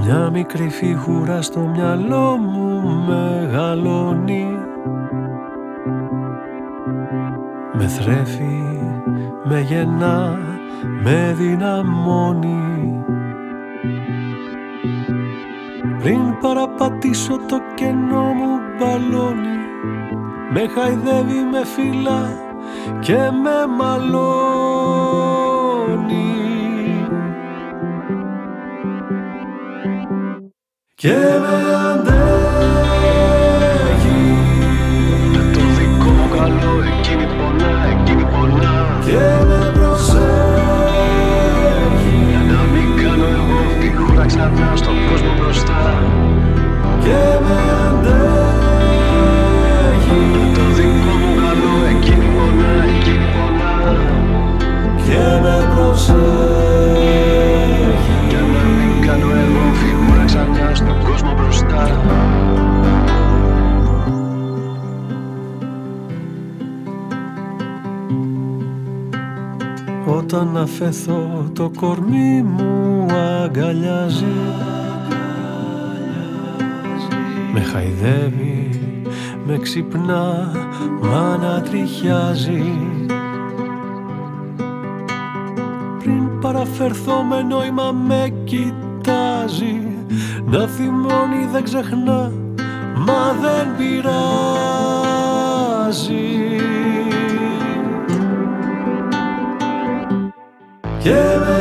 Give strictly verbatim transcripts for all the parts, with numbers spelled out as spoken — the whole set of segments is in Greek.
Μια μικρή φιγούρα στο μυαλό μου μεγαλώνει, με θρέφει, με γεννά, με δυναμώνει. Πριν παραπατήσω το κενό μου μπαλόνι, με χαϊδεύει, με φυλά και με μαλώνει. Και με αντέχει, με το δικό μου καλό, εκείνη πονά, εκείνη πονά. Και με προσέχει, για να μην κάνω εγώ φιγούρα ξανά στον κόσμο μπροστά. Και με αντέχει, με το δικό μου καλό, εκείνη πονά, εκείνη πονά. Και με προσέχει, για να μην κάνω εγώ φιγούρα ξανά στον κόσμο μπροστά. Όταν αφαιθώ το κορμί μου αγκαλιάζει, με χαϊδεύει, με ξυπνά, μ' ανατριχιάζει. Πριν παραφερθώ με νόημα με κοιτάζει, να θυμώνει δεν ξεχνά, μα δεν πειράζει. Και με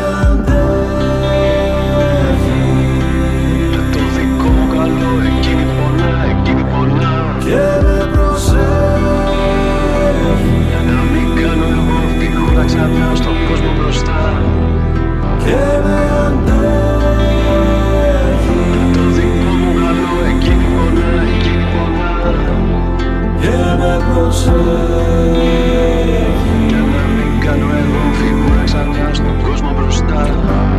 αντέχει, με το δικό μου καλό, εκείνη πονά, εκείνη πονά. Και με προσέχει, για να μην κάνω εγώ φιγούρα ξανά στον κόσμο μπροστά. Και με αντέχει, με το δικό μου καλό, εκείνη πονά, εκείνη πονά. Και με προσέχει, για να μην κάνω εγώ φιγούρα ξανά στον κόσμο μπροστά.